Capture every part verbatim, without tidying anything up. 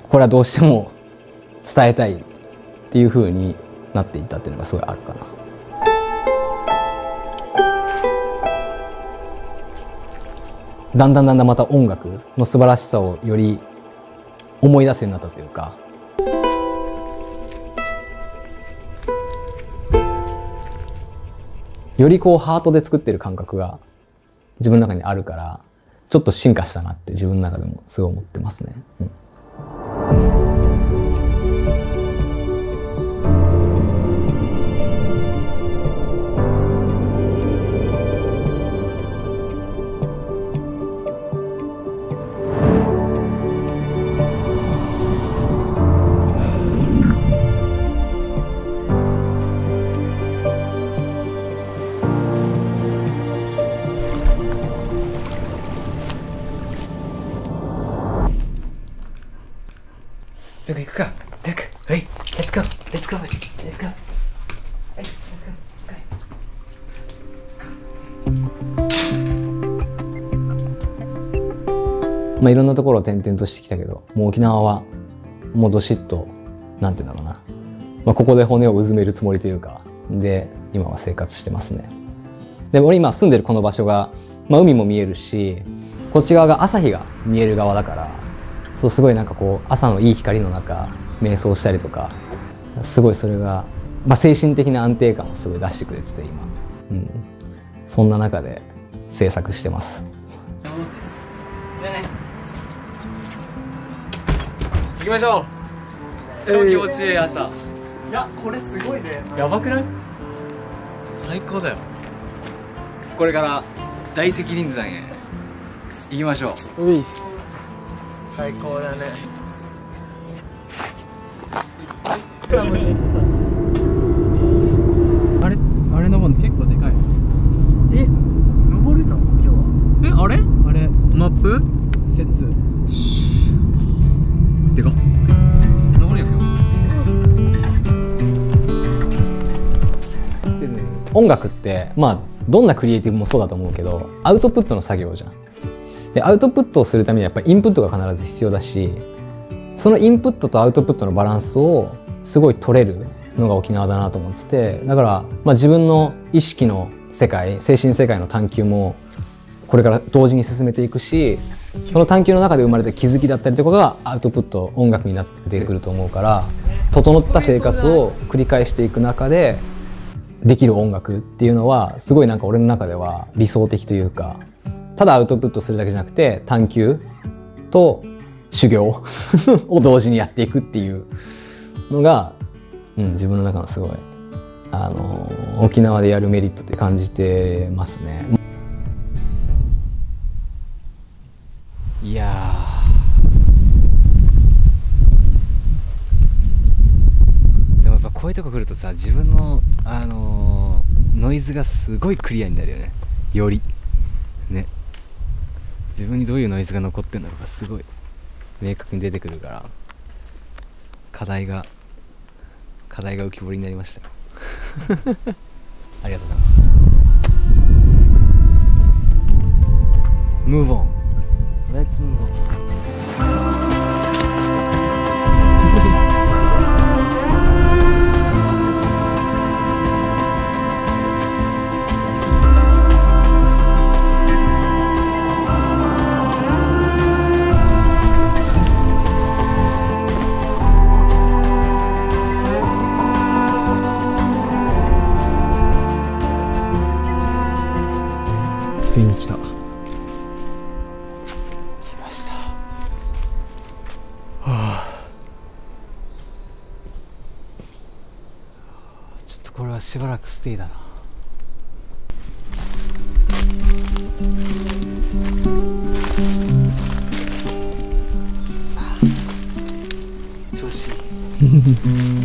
これはどうしても伝えたいっていう風になっていったっていうのがすごいあるかな。だんだんだんだんまた音楽の素晴らしさをより思い出すようになったというか、よりこうハートで作ってる感覚が自分の中にあるから、ちょっと進化したなって自分の中でもすごい思ってますね。うん、 ルク行くか。ルク、はい、レッツゴー、レッツゴー、レッツゴー。はい、レッツゴー。まあいろんなところを転々としてきたけど、もう沖縄はもうどしっとなんて言うんだろうな、まあ、ここで骨をうずめるつもりというかで今は生活してますね。で俺今住んでるこの場所が、まあ、海も見えるし、こっち側が朝日が見える側だから、そうすごいなんかこう朝のいい光の中瞑想したりとか、すごいそれが、まあ、精神的な安定感をすごい出してくれてて今、うん、そんな中で制作してます。 行きましょう。超気持ちいい朝。 いや、これすごいね。 やばくない？最高だよ。これから大石林山へ行きましょう。 ういっす。最高だね。 あれあれ登るの結構でかい。 え、登るの今日は？ え、あれ？ あれマップ？ 説でかっ。登るよ今日。 でね、音楽ってまあどんなクリエイティブもそうだと思うけど、アウトプットの作業じゃん。でアウトプットをするためにはやっぱりインプットが必ず必要だし、そのインプットとアウトプットのバランスをすごい取れるのが沖縄だなと思ってて、だから、まあ、自分の意識の世界、精神世界の探求もこれから同時に進めていくし、その探求の中で生まれた気づきだったりとかがアウトプット、音楽になって出てくると思うから、整った生活を繰り返していく中でできる音楽っていうのはすごいなんか俺の中では理想的というか、ただアウトプットするだけじゃなくて探求と修行を同時にやっていくっていうのが、うん、自分の中のすごいあの沖縄でやるメリットって感じてますね。いやー、でもやっぱこういうとこ来るとさ、自分のあのノイズがすごいクリアになるよね。よりね、自分にどういうノイズが残ってんのかすごい明確に出てくるから、課題が課題が浮き彫りになりましたよありがとうございます。 Move on. Let's move on. ついに来た。来ました。はあ、ちょっとこれはしばらくステイだな。調子いい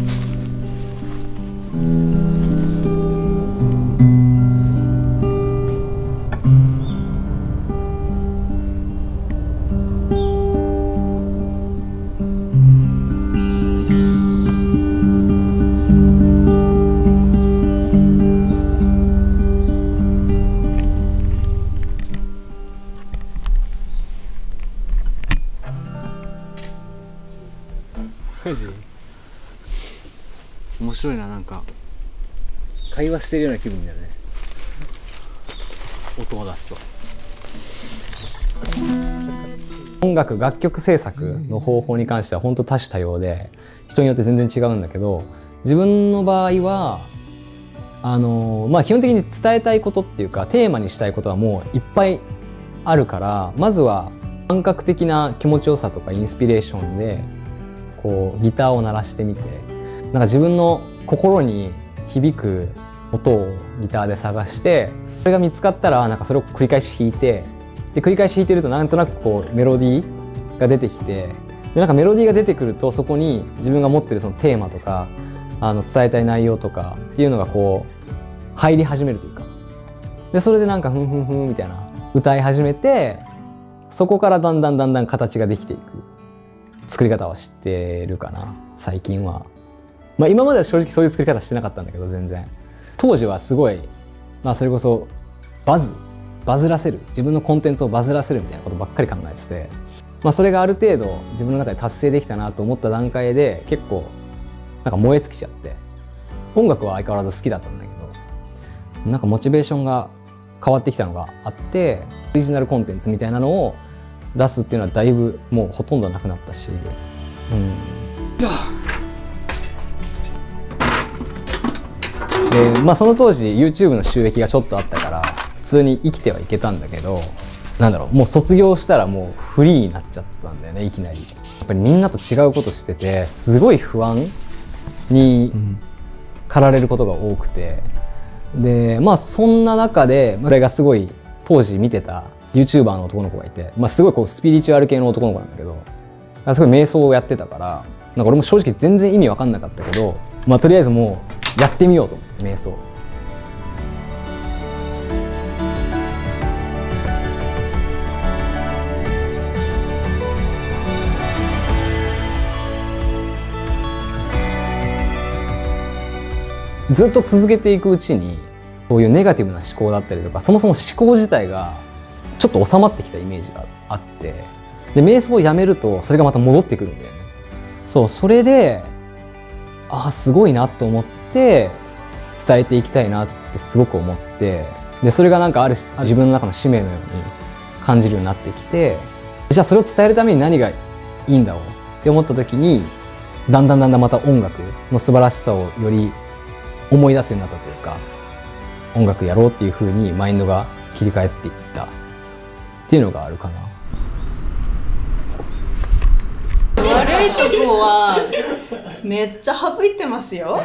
マジ面白いな。なんか会話してるような気分だよね、音を出すと。 音楽楽曲制作の方法に関しては本当多種多様で人によって全然違うんだけど、自分の場合はあのまあ基本的に伝えたいことっていうかテーマにしたいことはもういっぱいあるから、まずは感覚的な気持ちよさとかインスピレーションでこうギターを鳴らしてみて、なんか自分の心に響く音をギターで探して、それが見つかったらなんかそれを繰り返し弾いて、で繰り返し弾いてるとなんとなくこうメロディーが出てきて、でなんかメロディーが出てくるとそこに自分が持ってるそのテーマとかあの伝えたい内容とかっていうのがこう入り始めるというか、でそれでなんかふんふんふんみたいな歌い始めて、そこからだんだんだんだん形ができていく作り方は知ってるかな最近は。まあ今までは正直そういう作り方してなかったんだけど、全然当時はすごいまあそれこそバズバズらせる、自分のコンテンツをバズらせるみたいなことばっかり考えてて、まあそれがある程度自分の中で達成できたなと思った段階で結構なんか燃え尽きちゃって、音楽は相変わらず好きだったんだけど、なんかモチベーションが変わってきたのがあって、オリジナルコンテンツみたいなのを出すっていうのはだいぶもうほとんどなくなったし、うん、でまあその当時 YouTube の収益がちょっとあったから普通に生きてはいけたんだけど、なんだろう、もう卒業したらもうフリーになっちゃったんだよね、いきなり。やっぱりみんなと違うことしててすごい不安に駆られることが多くて、でまあそんな中で俺がすごい当時見てた YouTuber の男の子がいて、まあ、すごいこうスピリチュアル系の男の子なんだけど、すごい瞑想をやってたから、なんか俺も正直全然意味わかんなかったけど、まあとりあえずもうやってみようと思って瞑想。ずっと続けていくうちにそういうネガティブな思考だったりとか、そもそも思考自体がちょっと収まってきたイメージがあって、で瞑想をやめるとそれがまた戻ってくるんだよね。そう、それでああすごいなと思って伝えていきたいなってすごく思って、でそれがなんかある自分の中の使命のように感じるようになってきて、じゃあそれを伝えるために何がいいんだろうって思った時に、だんだんだんだんまた音楽の素晴らしさをより思い出すようになったというか、音楽やろうっていう風にマインドが切り替えていったっていうのがあるかな。 悪いとこはめっちゃ省いてますよ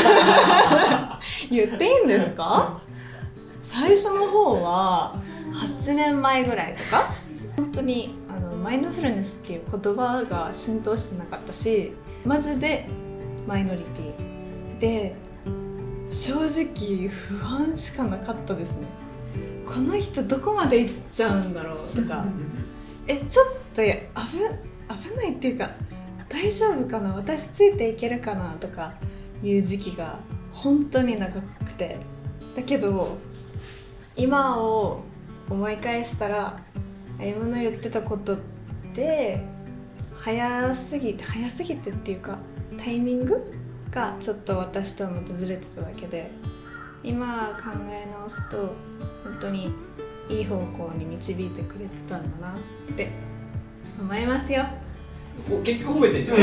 言っていいんですか？最初の方ははちねんまえぐらいとか本当にあのマインドフルネスっていう言葉が浸透してなかったし、マジでマイノリティで正直不安しかなかったですね。この人どこまで行っちゃうんだろうとかえちょっと危危ないっていうか大丈夫かな、私ついていけるかなとかいう時期が本当に長くて、だけど今を思い返したら歩夢の言ってたことって早すぎて早すぎてっていうかタイミングがちょっと私とはまたずれてただけで、今考え直すと本当にいい方向に導いてくれてたんだなって思いますよ。 結局褒めてんじゃん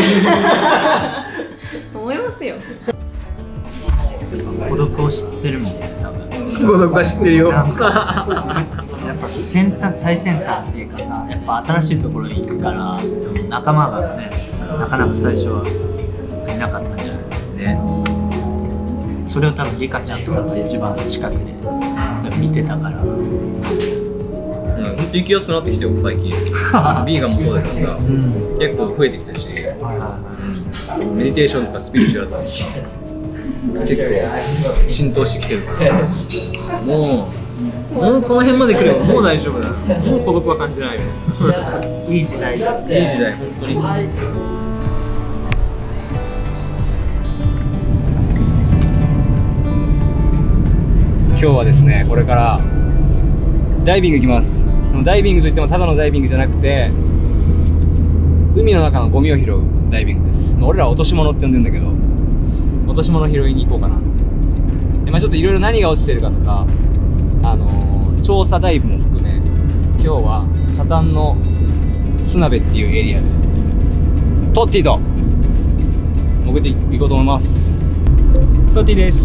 思いますよ。 孤独を知ってるもんね、多分。 孤独は知ってるよやっぱ先端最先端っていうかさ、やっぱ新しいところに行くから仲間がねなかなか最初はいなかったんじゃないね。それを多分リカちゃんとかが一番近くで見てたから、うん、 本当行きやすくなってきてよ最近ビーガンもそうだけどさ、うん、結構増えてきたし、うん、メディテーションとかスピリチュアルとかもさ結構浸透してきてるからもうもうこの辺まで来ればもう大丈夫だ、もう孤独は感じないよいい時代だ、 いい時代本当に。今日はですね、これからダイビング行きます。ダイビングといってもただのダイビングじゃなくて、 海の中のゴミを拾うダイビングです。まあ、俺らは落とし物って呼んでんだけど、落とし物拾いに行こうかな。で、まあ、ちょっといろいろ何が落ちてるかとか、あのー、調査ダイブも含め、今日は北谷の砂部っていうエリアでトッティと潜っていこうと思います。 トッティです。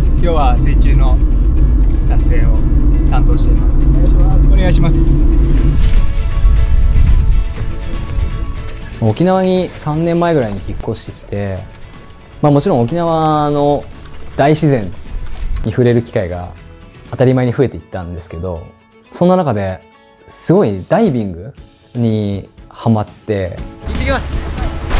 今日は水中の撮影を担当しています。お願いします。 沖縄にさんねんまえぐらいに引っ越してきて、まあ、もちろん沖縄の大自然に触れる機会が当たり前に増えていったんですけど、そんな中ですごいダイビングにハマって行ってきます。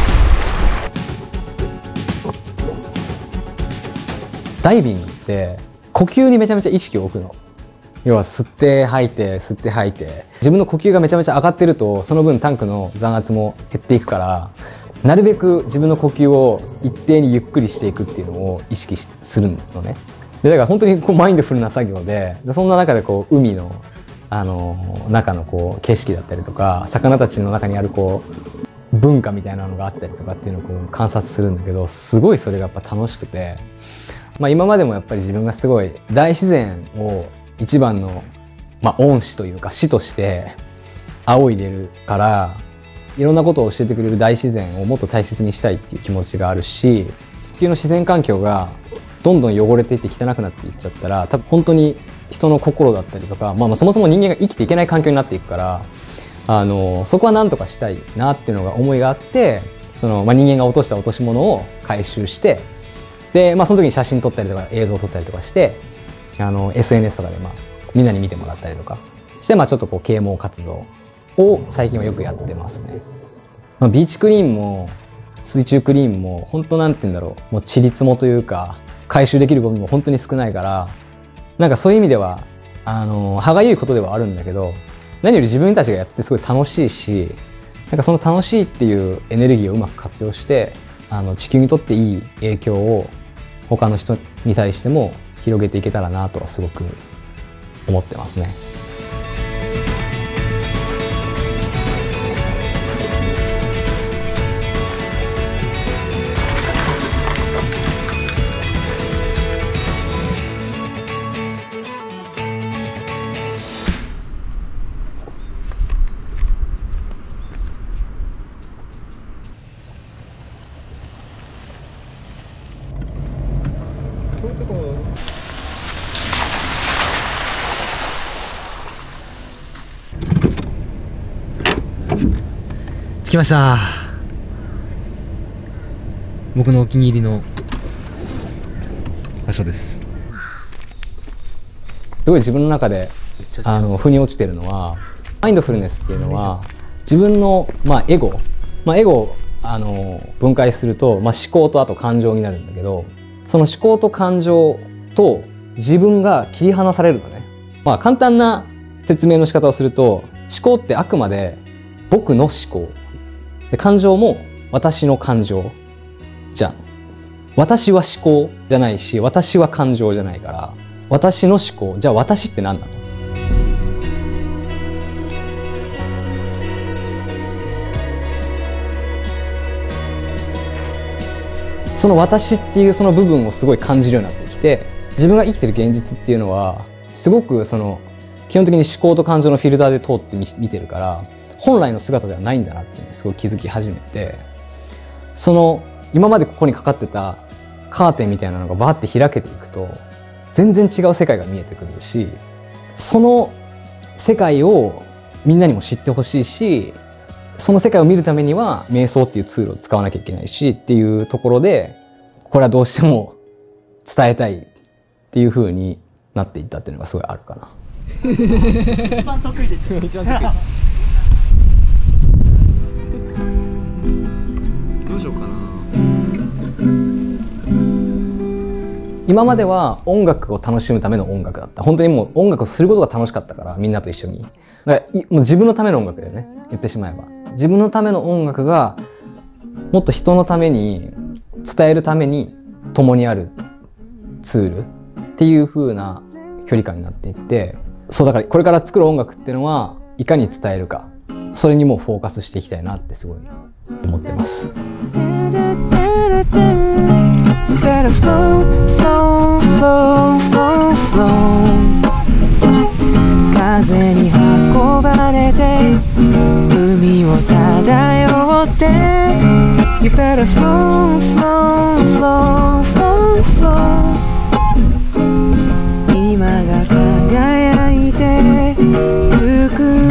ダイビングって呼吸にめちゃめちゃ意識を置くの。要は吸って吐いて吸って吐いて、自分の呼吸がめちゃめちゃ上がってるとその分タンクの残圧も減っていくから、なるべく自分の呼吸を一定にゆっくりしていくっていうのを意識するのね。でだから本当にこうマインドフルな作業で、でそんな中でこう海のあの中のこう景色だったりとか、魚たちの中にあるこう文化みたいなのがあったりとかっていうのをこう観察するんだけど、すごいそれがやっぱ楽しくて、まあ、今までもやっぱり自分がすごい大自然を一番の、まあ、恩師というか師として仰いでるから、いろんなことを教えてくれる大自然をもっと大切にしたいっていう気持ちがあるし、地球の自然環境がどんどん汚れていって汚くなっていっちゃったら、多分本当に人の心だったりとか、まあ、まあそもそも人間が生きていけない環境になっていくから、あのそこは何とかしたいなっていうのが思いがあって、その、まあ、人間が落とした落とし物を回収して、で、まあ、その時に写真撮ったりとか映像を撮ったりとかして、あの エスエヌエス とかで、まあ、みんなに見てもらったりとかして、まあ、ちょっとこう啓蒙活動を最近はよくやってますね。まあ、ビーチクリーンも水中クリーンも本当なんて言うんだろう、もうちりつもというか回収できるゴミも本当に少ないから、なんかそういう意味ではあの歯がゆいことではあるんだけど、何より自分たちがやっててすごい楽しいし、なんかその楽しいっていうエネルギーをうまく活用して、あの地球にとっていい影響を他の人に対しても広げていけたらなとはすごく思ってますね。着きました。僕のお気に入りの場所です。すごい自分の中であの腑に落ちてるのは、マインドフルネスっていうのは自分の、まあ、エゴ、まあ、エゴをあの分解すると、まあ、思考とあと感情になるんだけど、その思考と感情と自分が切り離されるのね。まあ、簡単な説明の仕方をすると、思考ってあくまで僕の思考で、感情も私の感情じゃん。私は思考じゃないし、私は感情じゃないから、私の思考、じゃあ私って何なの？その私っていうその部分をすごい感じるようになってきて、自分が生きてる現実っていうのはすごくその基本的に思考と感情のフィルターで通って見てるから、本来の姿ではないんだなっていうのにすごい気づき始めて、その今までここにかかってたカーテンみたいなのがバーって開けていくと全然違う世界が見えてくるし、その世界をみんなにも知ってほしいし、その世界を見るためには瞑想っていうツールを使わなきゃいけないしっていうところで、これはどうしても伝えたいっていう風になっていったっていうのがすごいあるかな。一番得意ですよ。一番得意。どうしようかな。今までは音楽を楽しむための音楽だった。本当にもう音楽をすることが楽しかったから、みんなと一緒に。だからもう自分のための音楽だよね、言ってしまえば。自分のための音楽がもっと人のために伝えるために共にあるツールっていう風な距離感になっていって、そうだからこれから作る音楽っていうのはいかに伝えるか、それにもうフォーカスしていきたいなってすごい思ってます。 風に運ばれて海を漂って You better flow, flow, flow, flow, flow 今が輝いてゆく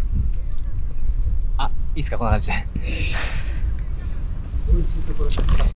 いいですか、こんな感じで。